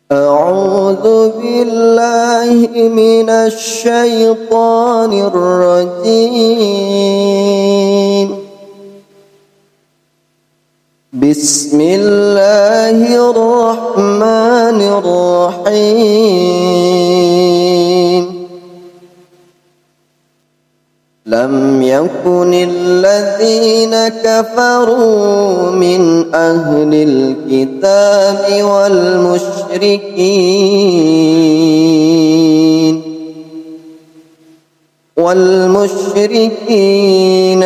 أعوذ بالله من الشيطان الرجيم. بسم الله الرحمن الرحيم. لم يكن الذين كفروا من أهل الكتاب والمشركين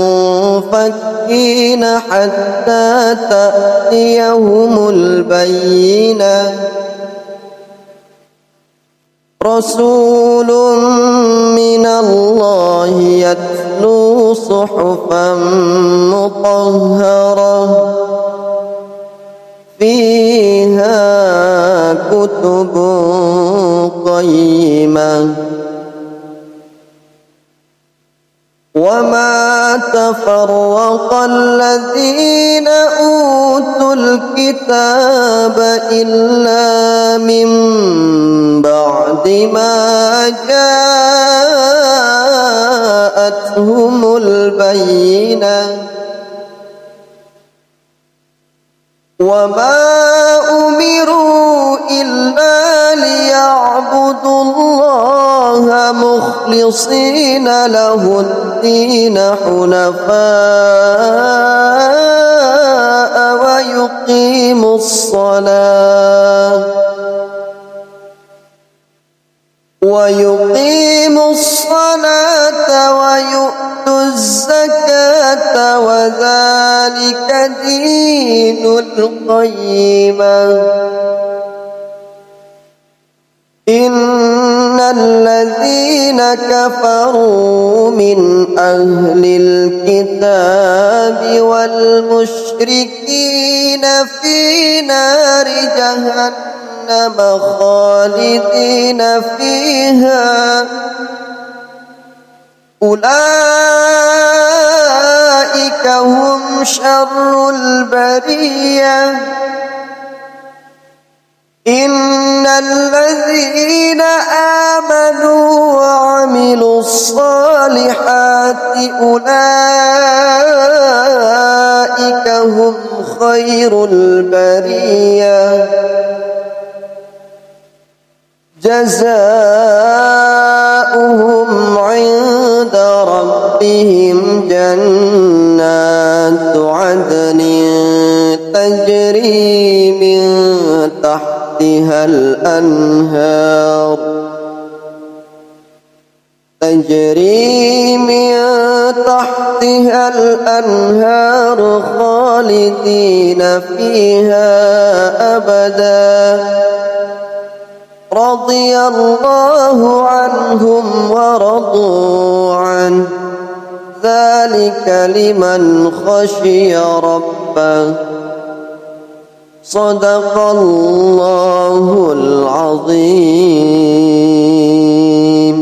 منفكين حتى تأتيهم البينة. رسول من الله يتلو صحفا مطهرة فيها كتب قيمة. وما تفرق الذين أوتوا الكتاب إلا من بعد ما جاءتهم البينة. وما أمروا إلا ليعبدوا الله مخلصين له الدين حنفاء ويقيموا الصلاة ويؤتوا الزكاة وذلك دين القيمة. إن الذين كفروا من أهل الكتاب والمشركين في نار جهنم خالدين فيها أولئك هم شر البرية. إن الذين آمنوا وعملوا الصالحات أولئك هم خير البرية. جزاؤهم عند ربهم جنات عدن تجري من تحتها الأنهار خالدين فيها أبدا. رضي الله عنهم ورضوا عنه ذلك لمن خشي ربه. صدق الله العظيم.